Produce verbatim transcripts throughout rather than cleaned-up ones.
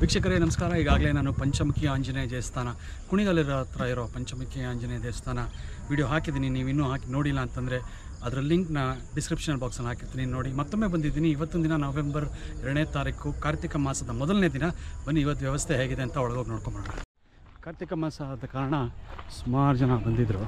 ವೀಕ್ಷಕರೇ ನಮಸ್ಕಾರ. ಈಗಾಗಲೇ ನಾನು ಪಂಚಮುಖಿ ಆಂಜನೇಯ ದೇವಸ್ಥಾನ ಕುಣಿಗಲ್ಲಿರೋ ಹತ್ರ ಇರೋ ಪಂಚಮುಖಿ ಆಂಜನೇಯ ದೇವಸ್ಥಾನ ವಿಡಿಯೋ ಹಾಕಿದ್ದೀನಿ. ನೀವು ಇನ್ನೂ ಹಾಕಿ ನೋಡಿಲ್ಲ ಅಂತಂದರೆ ಅದರ ಲಿಂಕ್ನ ಡಿಸ್ಕ್ರಿಪ್ಷನ್ ಬಾಕ್ಸಲ್ಲಿ ಹಾಕಿರ್ತೀನಿ, ನೋಡಿ. ಮತ್ತೊಮ್ಮೆ ಬಂದಿದ್ದೀನಿ. ಇವತ್ತಿನ ದಿನ ನವೆಂಬರ್ ಎರಡನೇ ತಾರೀಕು ಕಾರ್ತಿಕ ಮಾಸದ ಮೊದಲನೇ ದಿನ. ಬನ್ನಿ ಇವತ್ತು ವ್ಯವಸ್ಥೆ ಹೇಗಿದೆ ಅಂತ ಒಳಗೋಗಿ ನೋಡ್ಕೊಂಬರೋಣ. ಕಾರ್ತಿಕ ಮಾಸ ಆದ ಕಾರಣ ಸುಮಾರು ಜನ ಬಂದಿದ್ದರು.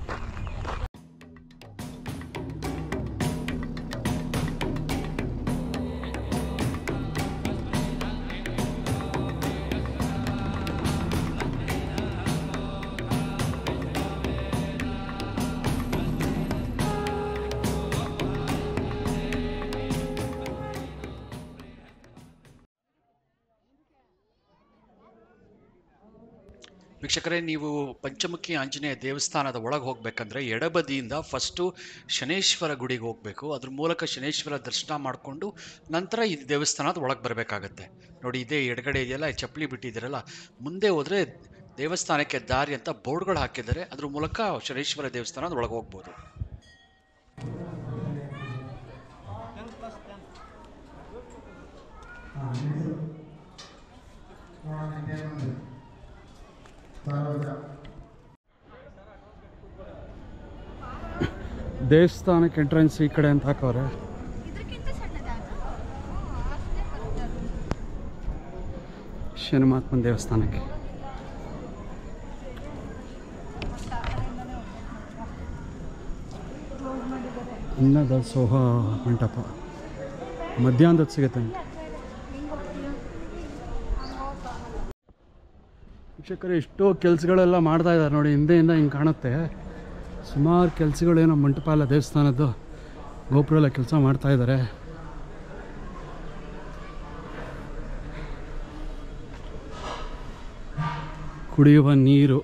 ವೀಕ್ಷಕರೇ, ನೀವು ಪಂಚಮುಖಿ ಆಂಜನೇಯ ದೇವಸ್ಥಾನದ ಒಳಗೆ ಹೋಗಬೇಕಂದ್ರೆ ಎಡಬದಿಯಿಂದ ಫಸ್ಟು ಶನೇಶ್ವರ ಗುಡಿಗೆ ಹೋಗಬೇಕು. ಅದ್ರ ಮೂಲಕ ಶನೇಶ್ವರ ದರ್ಶನ ಮಾಡಿಕೊಂಡು ನಂತರ ಈ ದೇವಸ್ಥಾನದ ಒಳಗೆ ಬರಬೇಕಾಗತ್ತೆ. ನೋಡಿ, ಇದೇ ಎಡಗಡೆ ಇದೆಯಲ್ಲ, ಚಪ್ಪಲಿ ಬಿಟ್ಟಿದ್ದೀರಲ್ಲ, ಮುಂದೆ ಹೋದರೆ ದೇವಸ್ಥಾನಕ್ಕೆ ದಾರಿ ಅಂತ ಬೋರ್ಡ್ಗಳು ಹಾಕಿದ್ದಾರೆ. ಅದ್ರ ಮೂಲಕ ಶನೇಶ್ವರ ದೇವಸ್ಥಾನದ ಒಳಗೆ ಹೋಗ್ಬೋದು. ದೇವಸ್ಥಾನಕ್ಕೆ ಎಂಟ್ರೆನ್ಸ್ ಈ ಕಡೆ ಅಂತ ಹಾಕವ್ರೆ. ಶನಿಮಹಾತ್ಮನ ದೇವಸ್ಥಾನಕ್ಕೆ ಅನ್ನದಾಸೋಹ ಮಂಟಪ ಮಧ್ಯಾಹ್ನದ ಸಿಗುತ್ತೆ. ವೀಕ್ಷಕರೇ, ಎಷ್ಟೋ ಕೆಲಸಗಳೆಲ್ಲ ಮಾಡ್ತಾ ಇದ್ದಾರೆ ನೋಡಿ. ಹಿಂದೆಯಿಂದ ಹಿಂಗೆ ಕಾಣುತ್ತೆ. ಸುಮಾರು ಕೆಲಸಗಳೇನೋ ಮಂಟಪ ಎಲ್ಲ ದೇವಸ್ಥಾನದ್ದು ಗೋಪುರ ಎಲ್ಲ ಕೆಲಸ ಮಾಡ್ತಾ ಇದ್ದಾರೆ. ಕುಡಿಯುವ ನೀರು.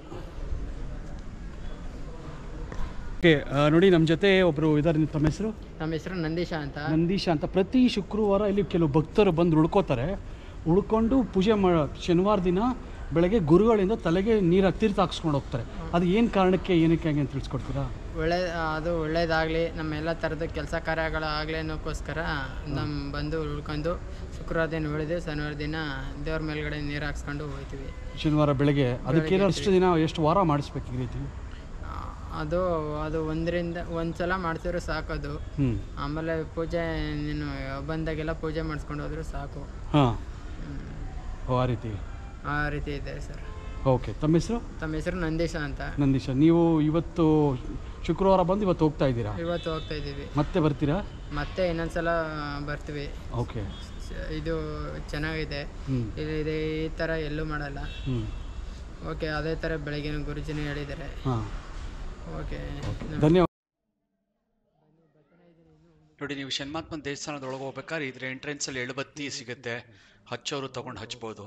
ಓಕೆ ನೋಡಿ, ನಮ್ಮ ಜೊತೆ ಒಬ್ಬರು ಇದ್ದಾರೆ. ತಮ್ಮ ಹೆಸರು? ನಮ್ಮ ಹೆಸರು ನಂದೀಶ ಅಂತ. ನಂದೀಶ ಅಂತ. ಪ್ರತಿ ಶುಕ್ರವಾರ ಇಲ್ಲಿ ಕೆಲವು ಭಕ್ತರು ಬಂದು ಉಳ್ಕೋತಾರೆ. ಉಳ್ಕೊಂಡು ಪೂಜೆ ಮಾಡ ಶನಿವಾರ ದಿನ ಬೆಳಗ್ಗೆ ಗುರುಗಳಿಂದ ತಲೆಗೆ ನೀರು ತೀರ್ಥ ಹಾಕ್ಸ್ಕೊಂಡು ಹೋಗ್ತಾರೆ. ಅದು ಏನು ಕಾರಣಕ್ಕೆ, ಏನಕ್ಕೆ ಹಂಗೆ ಅಂತ ತಿಳಿಸ್ಕೊಡ್ತೀರಾ? ಒಳ್ಳೆ ಅದು ಒಳ್ಳೇದಾಗಲಿ, ನಮ್ಮ ಎಲ್ಲ ಥರದ ಕೆಲಸ ಕಾರ್ಯಗಳಾಗಲಿ ಅನ್ನೋಕ್ಕೋಸ್ಕರ ನಮ್ಮ ಬಂದು ಉಳ್ಕೊಂಡು ಶುಕ್ರವಾರ ದಿನ ಉಳಿದು ಶನಿವಾರ ದಿನ ದೇವ್ರ ಮೇಲ್ಗಡೆ ನೀರು ಹಾಕ್ಸ್ಕೊಂಡು ಹೋಗ್ತೀವಿ ಶನಿವಾರ ಬೆಳಗ್ಗೆ. ಅದಕ್ಕೆ ಅಷ್ಟು ದಿನ ಎಷ್ಟು ವಾರ ಮಾಡಿಸ್ಬೇಕು ಈ ರೀತಿ? ಅದು ಅದು ಒಂದರಿಂದ ಒಂದು ಸಲ ಮಾಡ್ಸಿದ್ರು ಸಾಕೋದು. ಆಮೇಲೆ ಪೂಜೆ ನೀನು ಬಂದಾಗೆಲ್ಲ ಪೂಜೆ ಮಾಡಿಸ್ಕೊಂಡು ಹೋದ್ರು ಸಾಕು. ಹಾಂ, ಆ ರೀತಿ ಆ ರೀತಿ ಇದೆ ಸರ್. ಓಕೆ, ತಮ್ಮ ಹೆಸರು? ತಮ್ಮ ಹೆಸರು ನಂದೀಶ ಅಂತ. ನಂದೀಶ. ನೀವು ಇವತ್ತು ಶುಕ್ರವಾರ ಬಂದು ಇವತ್ತು ಹೋಗ್ತಾ ಇದ್ದೀರಾ? ಇವತ್ತು ಹೋಗ್ತಾ ಇದ್ದೀವಿ. ಮತ್ತೆ ಬರ್ತೀರಾ? ಮತ್ತೆ ಇನ್ನೊಂದ್ಸಲ ಬರ್ತೀವಿ. ಓಕೆ, ಇದು ಚೆನ್ನಾಗಿದೆ. ಇದೆ ಈ ಥರ ಎಲ್ಲೂ ಮಾಡಲ್ಲ. ಓಕೆ, ಅದೇ ಥರ ಬೆಳಗ್ಗೆ ಗುರುಜಿನ ಹೇಳಿದ್ದಾರೆ. ಹಾಂ, ಓಕೆ, ಧನ್ಯವಾದ. ನೋಡಿ, ನೀವು ಶನಿಮಹಾತ್ಮನ ದೇವಸ್ಥಾನದ ಒಳಗೆ ಹೋಗ್ಬೇಕಾದ್ರೆ ಇದ್ರ ಎಂಟ್ರೆನ್ಸಲ್ಲಿ ಎಳುಬತ್ತಿ ಸಿಗುತ್ತೆ. ಹಚ್ಚೋರು ತೊಗೊಂಡು ಹಚ್ಬೋದು.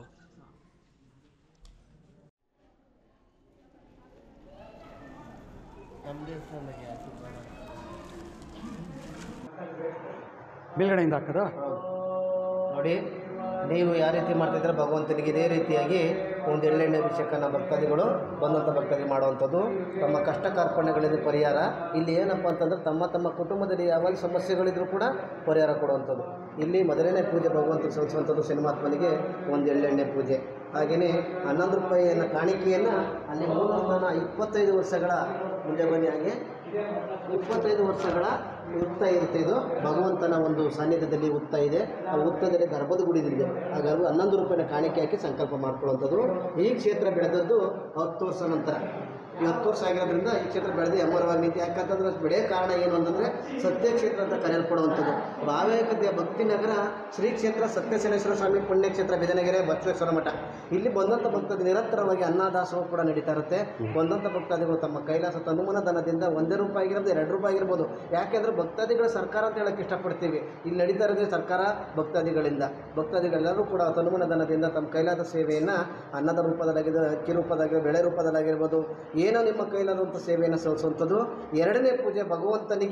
ಮೇಲ್ಗಡೆಯಿಂದ ಹಾಕದ ನೋಡಿ, ನೀವು ಯಾವ ರೀತಿ ಮಾಡ್ತಿದ್ರೆ ಭಗವಂತನಿಗೆ ಇದೇ ರೀತಿಯಾಗಿ ಒಂದು ಎಳ್ಳೆಣ್ಣೆ ಅಭಿಷೇಕನ ಭಕ್ತಾದಿಗಳು ಬಂದಂಥ ಭಕ್ತಾದಿ ಮಾಡುವಂಥದ್ದು. ತಮ್ಮ ಕಷ್ಟ ಕಾರ್ಪಣ್ಯಗಳಿಂದ ಪರಿಹಾರ. ಇಲ್ಲಿ ಏನಪ್ಪ ಅಂತಂದ್ರೆ ತಮ್ಮ ತಮ್ಮ ಕುಟುಂಬದಲ್ಲಿ ಯಾವಾಗ ಸಮಸ್ಯೆಗಳಿದ್ರೂ ಕೂಡ ಪರಿಹಾರ ಕೊಡುವಂಥದ್ದು. ಇಲ್ಲಿ ಮೊದಲನೇ ಪೂಜೆ ಭಗವಂತನಿಗೆ ಸಲ್ಲಿಸುವಂಥದ್ದು ಶನಿಮಹಾತ್ಮನಿಗೆ ಒಂದು ಎಳ್ಳೆಣ್ಣೆ ಪೂಜೆ. ಹಾಗೆಯೇ ಹನ್ನೊಂದು ರೂಪಾಯಿಯನ್ನು ಕಾಣಿಕೆಯನ್ನು ಅಲ್ಲಿ ಮೂಲಸ್ಥಾನ ಇಪ್ಪತ್ತೈದು ವರ್ಷಗಳ ಮುಂದೆ ಬನ್ನಿ. ಹಾಗೆ ಇಪ್ಪತ್ತೈದು ವರ್ಷಗಳ ಉತ್ತ ಇರುತ್ತೆ. ಇದು ಭಗವಂತನ ಒಂದು ಸಾನ್ನಿಧ್ಯದಲ್ಲಿ ಉತ್ತ ಇದೆ. ಆ ಉತ್ತದಲ್ಲಿ ಗರ್ಭದ ಗುಡಿದಿದೆ. ಆ ಗರ್ಭ ಹನ್ನೊಂದು ರೂಪಾಯಿನ ಕಾಣಿಕೆ ಹಾಕಿ ಸಂಕಲ್ಪ ಮಾಡ್ಕೊಳ್ಳುವಂಥದ್ದು. ಈ ಕ್ಷೇತ್ರ ಬೆಳೆದದ್ದು ಹತ್ತು ವರ್ಷ ನಂತರ. ಈ ಹತ್ತು ವರ್ಷ ಆಗಿರೋದ್ರಿಂದ ಈ ಕ್ಷೇತ್ರ ಬೆಳೆದು ಎಮ್ಮರವಾಗಿ ನಿಂತು. ಯಾಕಂತಂದ್ರೆ ಬೆಳೆಯ ಕಾರಣ ಏನು ಅಂತಂದರೆ ಸತ್ಯಕ್ಷೇತ್ರ ಅಂತ ಕರೆಯಲ್ಪಡುವಂಥದ್ದು. ಭಾವ್ಯಕತೆಯ ಭಕ್ತಿನಗರ ಶ್ರೀ ಕ್ಷೇತ್ರ ಸತ್ಯಶನೇಶ್ವರ ಸ್ವಾಮಿ ಪುಣ್ಯಕ್ಷೇತ್ರ ಬಿದನಗೆರೆ ಬಸವೇಶ್ವರ ಮಠ. ಇಲ್ಲಿ ಬಂದಂಥ ಭಕ್ತಾದಿ ನಿರಂತರವಾಗಿ ಅನ್ನದಾಸೋಹ ಕೂಡ ನಡೀತಾ ಇರುತ್ತೆ. ಬಂದಂಥ ಭಕ್ತಾದಿಗಳು ತಮ್ಮ ಕೈಲಾಸ ತನುಮನ ಧನದಿಂದ ಒಂದೇ ರೂಪಾಯಿ ಆಗಿರ್ಬೋದು, ಎರಡು ರೂಪಾಯಿ ಆಗಿರ್ಬೋದು. ಯಾಕೆಂದರೆ ಭಕ್ತಾದಿಗಳ ಸರ್ಕಾರ ಅಂತ ಹೇಳಕ್ಕೆ ಇಷ್ಟಪಡ್ತೀವಿ. ಇಲ್ಲಿ ನಡೀತಾ ಇರೋದೇ ಸರ್ಕಾರ ಭಕ್ತಾದಿಗಳಿಂದ. ಭಕ್ತಾದಿಗಳೆಲ್ಲರೂ ಕೂಡ ತನುಮನ ಧನದಿಂದ ತಮ್ಮ ಕೈಲಾದ ಸೇವೆಯನ್ನು ಅನ್ನದ ರೂಪದಲ್ಲಾಗಿರ್ಬೋದು, ಅಕ್ಕಿ ರೂಪದಾಗಿರ್ಬೋದು, ಬೆಳೆ ರೂಪದಲ್ಲಾಗಿರ್ಬೋದು, ಏನೋ ನಿಮ್ಮ ಕೈಲಾದಂಥ ಸೇವೆಯನ್ನು ಸಲ್ಲಿಸುವಂಥದ್ದು. ಎರಡನೇ ಪೂಜೆ ಭಗವಂತನಿಗೆ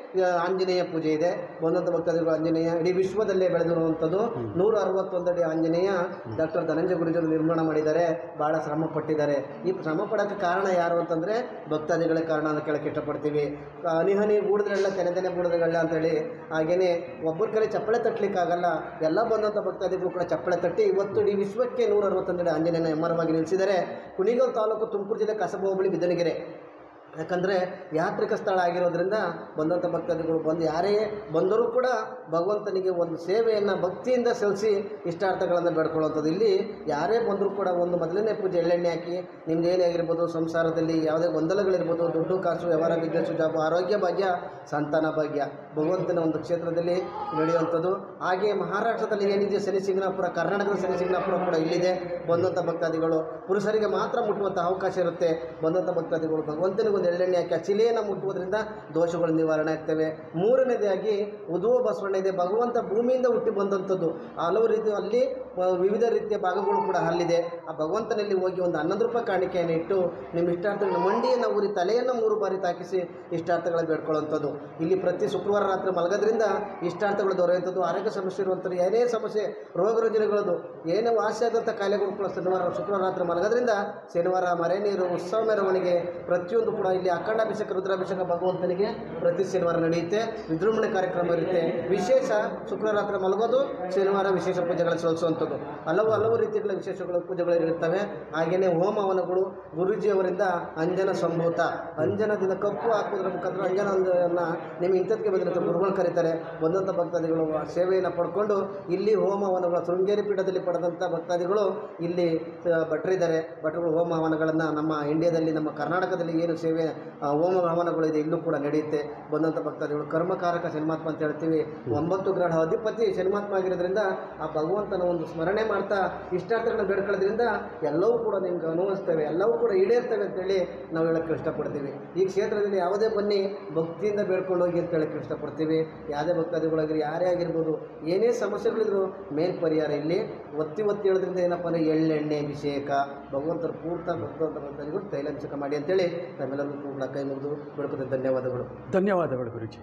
ಆಂಜನೇಯ ಪೂಜೆ ಇದೆ. ಬಂದಂಥ ಭಕ್ತಾದಿಗಳು ಆಂಜನೇಯ ಇಡೀ ವಿಶ್ವದಲ್ಲೇ ಬೆಳೆದಿರುವಂಥದ್ದು ನೂರ ಅರವತ್ತೊಂದಡಿ ಆಂಜನೇಯ ಡಾಕ್ಟರ್ ಧನಂಜಯ ಗುರುಜಿಯವರು ನಿರ್ಮಾಣ ಮಾಡಿದ್ದಾರೆ. ಭಾಳ ಶ್ರಮ ಪಟ್ಟಿದ್ದಾರೆ. ಈ ಶ್ರಮ ಪಡೋಕ್ಕೆ ಕಾರಣ ಯಾರು ಅಂತಂದರೆ ಭಕ್ತಾದಿಗಳೇ ಕಾರಣ ಅಂತ ಕೇಳಕ್ಕೆ ಇಷ್ಟಪಡ್ತೀವಿ. ಹನಿ ಹನಿ ಬೂಡಿದ್ರೆಲ್ಲ ತೆನೆ ತೆನೆ ಬೂಡಿದ್ರೆಲ್ಲ ಅಂತೇಳಿ, ಹಾಗೆಯೇ ಒಬ್ಬರ ಕಡೆ ಚಪ್ಪಳೆ ತಟ್ಟಲಿಕ್ಕಾಗಲ್ಲ. ಎಲ್ಲ ಬಂದಂಥ ಭಕ್ತಾದಿಗಳು ಕೂಡ ಚಪ್ಪಳೆ ತಟ್ಟಿ ಇವತ್ತು ಇಡೀ ವಿಶ್ವಕ್ಕೆ ನೂರ ಅರವತ್ತೊಂದಡಿ ಆಂಜನೇಯನ ಎಮ್ಮರವಾಗಿ ನಿಲ್ಲಿಸಿದ್ದಾರೆ. ಕುಣಿಗಲ್ ತಾಲೂಕು, ತುಮಕೂರು ಜಿಲ್ಲೆ, ಕಸಬ ಹೋಬಳಿ, ಬಿದ್ದನಗೆರೆ. ಯಾಕಂದರೆ ಯಾತ್ರಿಕ ಸ್ಥಳ ಆಗಿರೋದ್ರಿಂದ ಬಂದಂಥ ಭಕ್ತಾದಿಗಳು ಬಂದು ಯಾರೇ ಬಂದರೂ ಕೂಡ ಭಗವಂತನಿಗೆ ಒಂದು ಸೇವೆಯನ್ನು ಭಕ್ತಿಯಿಂದ ಸಲ್ಲಿಸಿ ಇಷ್ಟಾರ್ಥಗಳನ್ನು ಬೇಡ್ಕೊಳ್ಳುವಂಥದ್ದು. ಇಲ್ಲಿ ಯಾರೇ ಬಂದರೂ ಕೂಡ ಒಂದು ಮೊದಲನೇ ಪೂಜೆ ಎಳ್ಳೆಣ್ಣೆ ಹಾಕಿ ನಿಮ್ದು ಏನೇ ಆಗಿರ್ಬೋದು, ಸಂಸಾರದಲ್ಲಿ ಯಾವುದೇ ಗೊಂದಲಗಳಿರ್ಬೋದು, ದುಡ್ಡು ಕಾಸು, ವ್ಯವಹಾರ, ಬಿಸ್ನೆಸ್, ಜಾಬ್, ಆರೋಗ್ಯ ಭಾಗ್ಯ, ಸಂತಾನ ಭಾಗ್ಯ ಭಗವಂತನ ಒಂದು ಕ್ಷೇತ್ರದಲ್ಲಿ ನಡೆಯುವಂಥದ್ದು. ಹಾಗೆ ಮಹಾರಾಷ್ಟ್ರದಲ್ಲಿ ಏನಿದೆ ಶನಿ ಸಿಂಗನಾಪುರ, ಕರ್ನಾಟಕದ ಶನಿ ಸಿಂಗನಾಪುರ ಕೂಡ ಇಲ್ಲಿದೆ. ಬಂದಂಥ ಭಕ್ತಾದಿಗಳು ಪುರುಷರಿಗೆ ಮಾತ್ರ ಮುಟ್ಟುವಂಥ ಅವಕಾಶ ಇರುತ್ತೆ. ಬಂದಂಥ ಭಕ್ತಾದಿಗಳು ಭಗವಂತನಿಗೆ ಒಂದು ಎಳ್ಳೆಣ್ಣೆ ಹಾಕಿ ಅಚಿಲೆಯನ್ನು ಮುಟ್ಟುವುದರಿಂದ ದೋಷಗಳು ನಿವಾರಣೆ ಆಗ್ತವೆ. ಮೂರನೇದಾಗಿ ಉದುವ ಬಸವಣ್ಣ ಇದೆ. ಭಗವಂತ ಭೂಮಿಯಿಂದ ಹುಟ್ಟಿ ಬಂದಂಥದ್ದು. ಹಲವು ರೀತಿ ಅಲ್ಲಿ ವಿವಿಧ ರೀತಿಯ ಭಾಗಗಳು ಕೂಡ ಅಲ್ಲಿದೆ. ಆ ಭಗವಂತನಲ್ಲಿ ಹೋಗಿ ಒಂದು ಹನ್ನೊಂದು ರೂಪಾಯಿ ಕಾಣಿಕೆಯನ್ನು ಇಟ್ಟು ನಿಮ್ಮ ಇಷ್ಟಾರ್ಥಗಳನ್ನ ಮಂಡಿಯನ್ನು ಊರಿ ತಲೆಯನ್ನು ಮೂರು ಬಾರಿ ತಾಕಿಸಿ ಇಷ್ಟಾರ್ಥಗಳ ಬೇಡ್ಕೊಳ್ಳುವಂಥದ್ದು. ಇಲ್ಲಿ ಪ್ರತಿ ಶುಕ್ರವಾರ ರಾತ್ರಿ ಮಲಗೋದ್ರಿಂದ ಇಷ್ಟಾರ್ಥಗಳು ದೊರೆಯುವಂಥದ್ದು. ಆರೋಗ್ಯ ಸಮಸ್ಯೆ ಇರುವಂಥದ್ದು, ಏನೇ ಸಮಸ್ಯೆ, ರೋಗ ರುಜಿನಗಳದು ಏನೇ ವಾಸಿ ಆದಂಥ ಕಾಯಿಲೆಗಳು ಕೂಡ ಶನಿವಾರ ಶುಕ್ರವಾರ ರಾತ್ರಿ ಮಲಗೋದ್ರಿಂದ ಶನಿವಾರ ಮರೆ ನೀರು, ಉತ್ಸವ ಮೆರವಣಿಗೆ ಪ್ರತಿಯೊಂದು ಕೂಡ ಇಲ್ಲಿ ಅಖಂಡಾಭಿಷೇಕ, ರುದ್ರಾಭಿಷೇಕ ಭಗವಂತನಿಗೆ ಪ್ರತಿ ಶನಿವಾರ ನಡೆಯುತ್ತೆ. ವಿಜೃಂಭಣೆ ಕಾರ್ಯಕ್ರಮ ಇರುತ್ತೆ. ವಿಶೇಷ ಶುಕ್ರವಾರ ರಾತ್ರಿ ಮಲಗೋದು, ಶನಿವಾರ ವಿಶೇಷ ಪೂಜೆಗಳು ಸಲ್ಲಿಸುವಂಥದ್ದು. ಹಲವು ಹಲವು ರೀತಿಗಳ ವಿಶೇಷಗಳು ಪೂಜೆಗಳು ಇರುತ್ತವೆ. ಹಾಗೆಯೇ ಹೋಮ ಹವನಗಳು ಗುರೂಜಿಯವರಿಂದ ಅಂಜನ ಸಂಭೂತ, ಅಂಜನದಿಂದ ಕಪ್ಪು ಹಾಕೋದ್ರ ಮುಖಾಂತರ ಅಂಜನವನ್ನು ನಿಮಗೆ ಇಂಥದಕ್ಕೆ ಬಂದಿರುತ್ತೆ ಗುರುಗಳು ಕರೀತಾರೆ. ಬಂದಂಥ ಭಕ್ತಾದಿಗಳು ಸೇವೆಯನ್ನು ಪಡ್ಕೊಂಡು ಇಲ್ಲಿ ಹೋಮ ಹವನಗಳು ಶೃಂಗೇರಿ ಪೀಠದಲ್ಲಿ ಪಡೆದಂಥ ಭಕ್ತಾದಿಗಳು ಇಲ್ಲಿ ಭಟ್ರಿದ್ದಾರೆ. ಭಟ್ರುಗಳು ಹೋಮ ಹವನಗಳನ್ನು ನಮ್ಮ ಇಂಡಿಯಾದಲ್ಲಿ, ನಮ್ಮ ಕರ್ನಾಟಕದಲ್ಲಿ ಏನು ಸೇವೆ ಹೋಮ ಹವನಗಳು ಇದೆ ಇಲ್ಲೂ ಕೂಡ ನಡೆಯುತ್ತೆ. ಬಂದಂಥ ಭಕ್ತಾದಿಗಳು ಕರ್ಮಕಾರಕ ಶನಿಮಾತ್ಮ ಅಂತ ಹೇಳ್ತೀವಿ. ಒಂಬತ್ತು ಗ್ರಹ ಅಧಿಪತಿ ಶನಿಮಾತ್ಮ ಆಗಿರೋದ್ರಿಂದ ಆ ಭಗವಂತನ ಒಂದು ಸ್ಮರಣೆ ಮಾಡ್ತಾ ಇಷ್ಟಾರ್ಥಗಳನ್ನ ಬೇಡ್ಕೊಳ್ಳೋದ್ರಿಂದ ಎಲ್ಲವೂ ಕೂಡ ನಿಮ್ಗೆ ಅನುಭವಿಸ್ತೇವೆ, ಎಲ್ಲವೂ ಕೂಡ ಈಡೇರ್ತವೆ ಅಂತೇಳಿ ನಾವು ಹೇಳೋಕ್ಕೆ ಇಷ್ಟಪಡ್ತೀವಿ. ಈ ಕ್ಷೇತ್ರದಲ್ಲಿ ಯಾವುದೇ ಬನ್ನಿ ಭಕ್ತಿಯಿಂದ ಬೇಡ್ಕೊಂಡು ಹೋಗಿ ಅಂತ ಹೇಳೋಕ್ಕೆ ಇಷ್ಟಪಡ್ತೀವಿ. ಯಾವುದೇ ಭಕ್ತಾದಿಗಳಾಗಿರಿ, ಯಾರೇ ಆಗಿರ್ಬೋದು, ಏನೇ ಸಮಸ್ಯೆಗಳಿದ್ರು ಮೇಲ್ ಪರಿಹಾರ ಇಲ್ಲಿ ಒತ್ತಿ ಒತ್ತಿ ಹೇಳೋದ್ರಿಂದ ಏನಪ್ಪ ಅಂದರೆ ಎಳ್ಳೆಣ್ಣೆ ಅಭಿಷೇಕ ಭಗವಂತರ ಪೂರ್ತ ಭಕ್ತವಂತ ಭಕ್ತಾದಿಗಳು ತೈಲಾಭಿಷೇಕ ಮಾಡಿ ಅಂತೇಳಿ ನಮ್ಮೆಲ್ಲರಿಗೂ ಕೂಡ ಕೈ ಮುಗಿದು ಬೇಡ್ಕೊತ ಧನ್ಯವಾದಗಳು. ಧನ್ಯವಾದಗಳು ಗುರುಜಿ.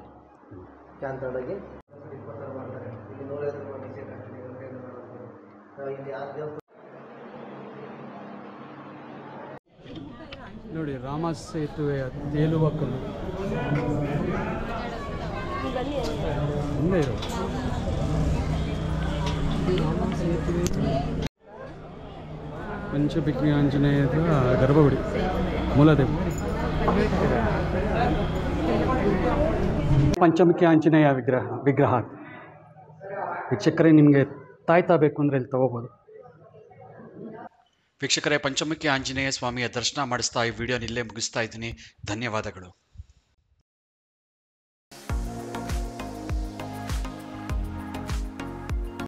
ಶಾಂತವಾಗಿ ಇಲ್ಲಿ ನೂರೈವತ್ತು ಅಭಿಷೇಕ ಇಲ್ಲಿ ಆ ನೋಡಿ, ರಾಮ ಸೇತುವೆಯ ತೇಲುವ ಕಲ್ಲು ಮುಂದೆ ಇರೋ ಪಂಚಬಿಗ್ನಿ ಆಂಜನೇಯದ ಗರ್ಭಗುಡಿ ಮೂಲದೇವ. ಪಂಚಮುಖಿ ಆಂಜನೇಯ ವಿಗ್ರಹ ವಿಗ್ರಹ ವೀಕ್ಷಕರೇ, ನಿಮಗೆ ತಾಯ್ತಾ ಬೇಕು ಅಂದರೆ ಇಲ್ಲಿ ತಗೋಬೋದು. ವೀಕ್ಷಕರೇ, ಪಂಚಮುಖಿ ಆಂಜನೇಯ ಸ್ವಾಮಿಯ ದರ್ಶನ ಮಾಡಿಸ್ತಾ ಈ ವಿಡಿಯೋನ ಇಲ್ಲೇ ಮುಗಿಸ್ತಾ ಇದ್ದೀನಿ. ಧನ್ಯವಾದಗಳು.